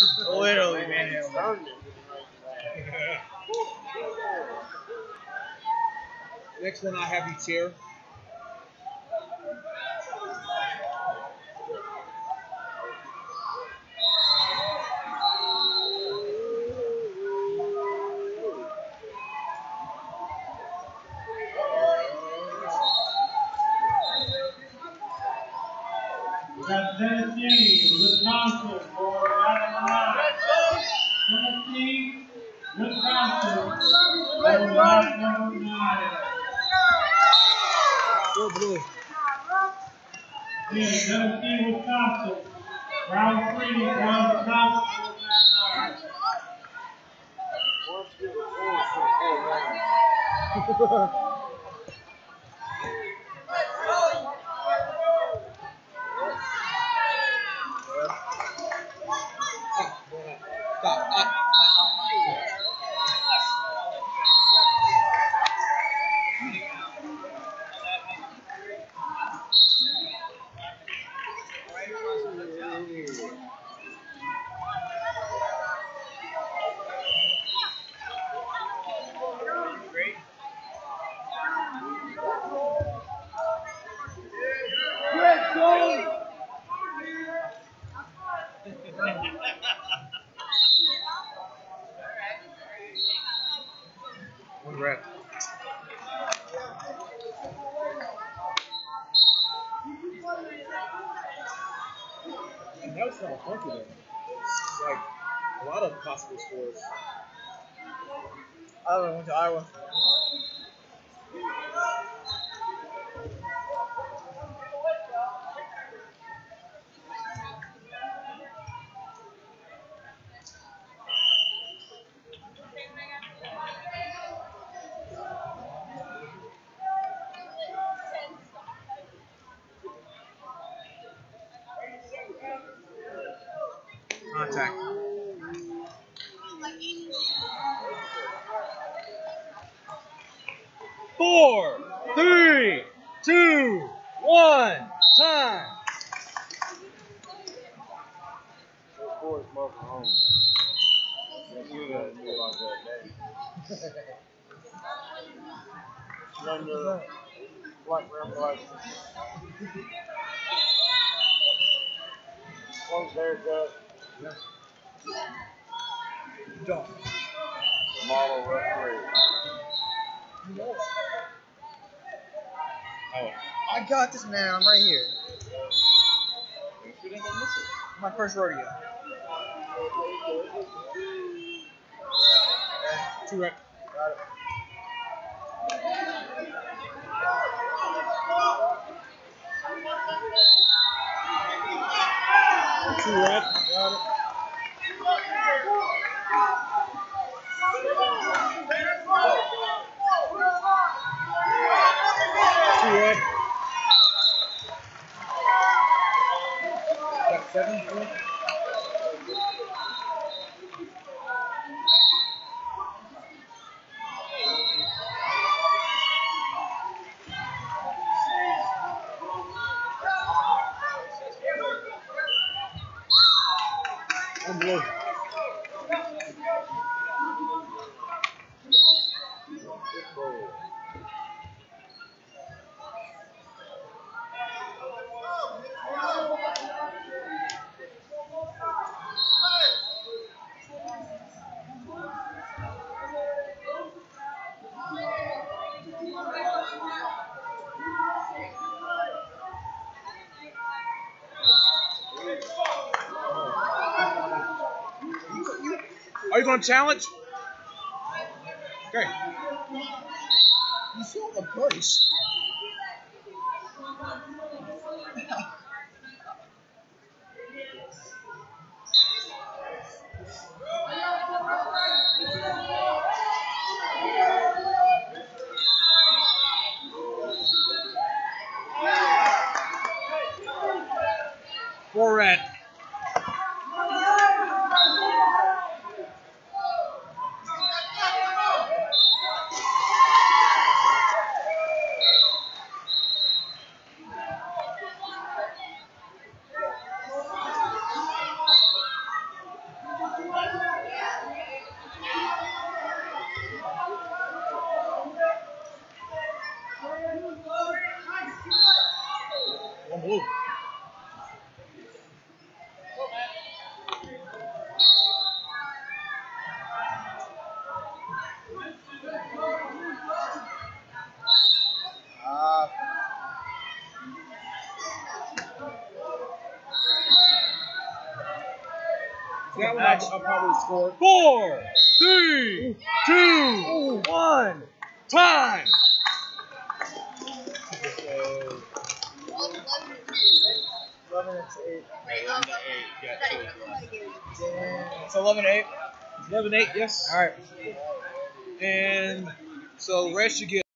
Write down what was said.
Literally, man. Next one, I have you cheer. That's Tennessee, Wisconsin for Maximus. Tennessee, Wisconsin for Maximus. Go blue. Tennessee, Wisconsin. Round 3, Wisconsin. Stop. One rep. And that was kind of funky though. Like a lot of possible scores. Iowa went to Iowa. Contact. Four, three, two, one, time. Don't. Model referee. Oh. I got this, man. I'm right here. My first rodeo. Two rep. Got it. Two rep. Got it. Two rep. Got 7 rep. One blue. Are you going to challenge? Okay. You feel the push. Four red. That one I'll probably score. 4, 3, 2, 1. Time. So, 11 and 8. 11 to 8. Got 2 left. Damn. It's 11 and 8. 11 8, yes. All right. And so rest you get.